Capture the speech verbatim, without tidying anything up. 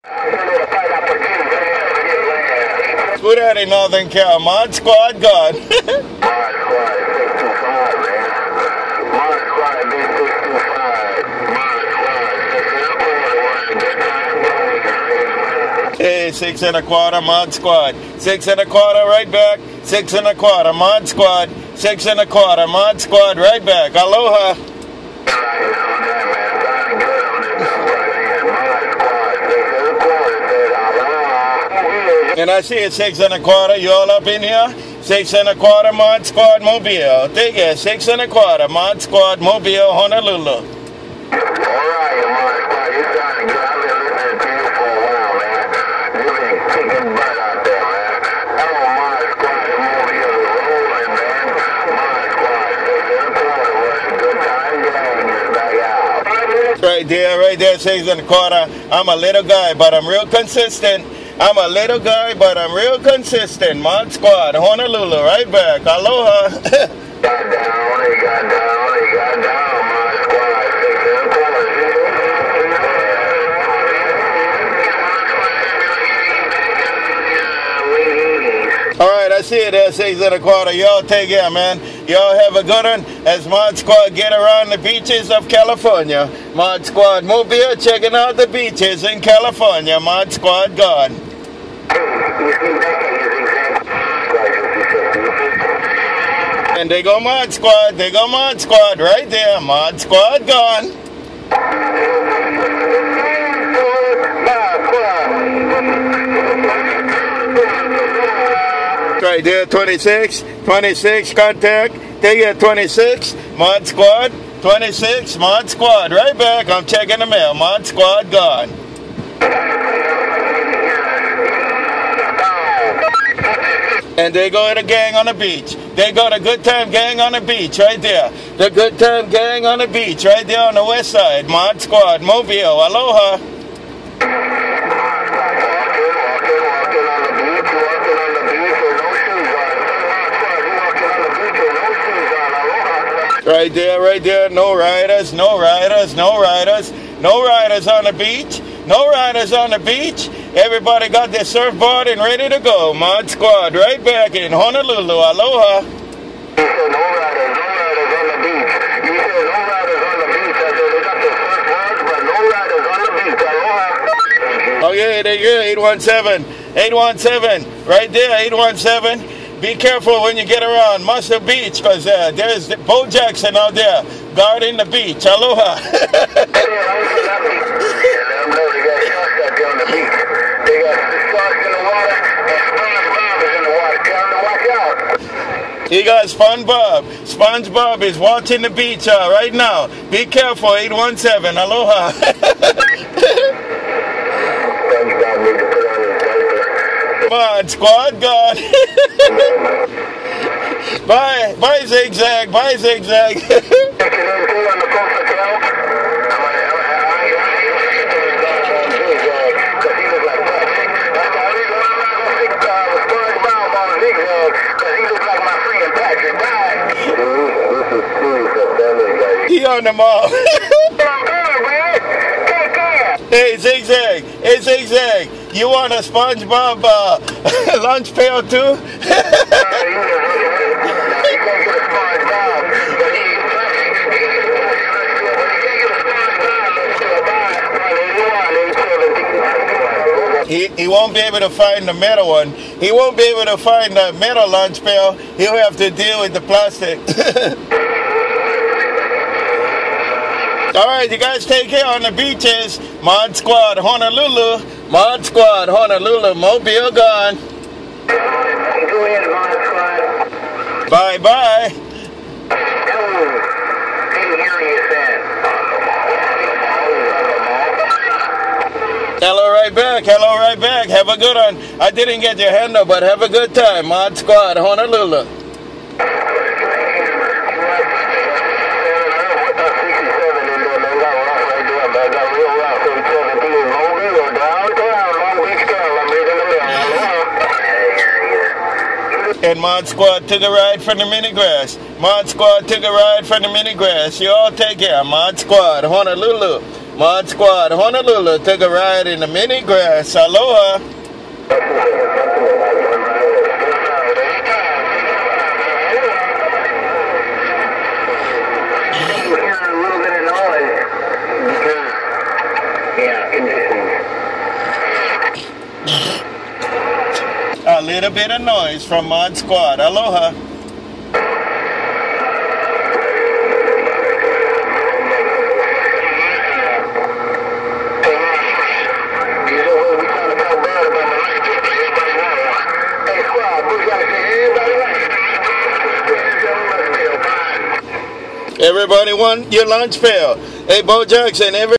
Good at it, Northern Cal. Mod Squad gone. Mod Squad six two five, man. Mod Squad B six two five. Mod Squad six and a quarter. Hey, six and a quarter, Mod Squad. Six and a quarter, right back. Six and a quarter, Mod Squad. Six and a quarter, Mod Squad, right back. Aloha. And I see it, six and a quarter. You all up in here? Six and a quarter, Mod Squad, Mobile. Take it, six and a quarter, Mod Squad, Mobile, Honolulu. All right, Mod Squad, you're trying to get. I've been listening to you for a while, man. You've been kicking butt out there, man. Hello, Mod Squad, Mobile, rolling, man. Mod Squad, six and a quarter was a good time. Gang is back out. Right there, right there, six and a quarter. I'm a little guy, but I'm real consistent. I'm a little guy, but I'm real consistent. Mod Squad, Honolulu, right back. Aloha. Got down, he got down, he got down. Mod Squad, six and a quarter. All right, I see it there, six and a quarter. Y'all take care, man. Y'all have a good one as Mod Squad get around the beaches of California. Mod Squad Mobile checking out the beaches in California. Mod Squad gone. And they go Mod Squad, they go Mod Squad, right there, Mod Squad gone. Right there, twenty-six, twenty-six, contact, take it, twenty-six, Mod Squad, twenty-six, Mod Squad, right back, I'm checking the mail, Mod Squad gone. And they go to the gang on the beach. They go to Good Time Gang on the beach, right there. The Good Time Gang on the beach, right there on the west side. Mod Squad, Mobile, aloha. Right there, right there. No riders, no riders, no riders. No riders on the beach. No riders on the beach. Everybody got their surfboard and ready to go. Mod Squad right back in Honolulu. Aloha. You said no riders, no riders on the beach. You said no riders on the beach. I said they got their surfboards, but no riders on the beach. Aloha. Oh yeah, there you go. eight one seven. eight one seven. Right there, eight one seven. Be careful when you get around Muscle Beach, because uh, there's Bo Jackson out there guarding the beach. Aloha. He got SpongeBob. SpongeBob is watching the beach uh, right now. Be careful, eight one seven. Aloha. Mod Squad gone. Bye. Bye, Zigzag. Bye, Zigzag. He on the mall. Hey, Zigzag. Hey, Zigzag. You want a SpongeBob uh, lunch pail too? He, he won't be able to find the metal one. He won't be able to find the metal lunch pail. He'll have to deal with the plastic. All right, you guys take care on the beaches. Mod Squad, Honolulu. Mod Squad, Honolulu. Mobile gone. Go ahead, Mod Squad. Bye-bye. Hello right back. Hello right back. Have a good one. I didn't get your handle, but have a good time. Mod Squad, Honolulu. And Mod Squad took a ride from the mini grass. Mod Squad took a ride from the mini grass. You all take care. Mod Squad, Honolulu. Mod Squad, Honolulu, took a ride in the mini grass. Aloha. A little bit of noise from Mod Squad. Aloha. Everybody want your lunch pail. Hey, Bo Jackson, every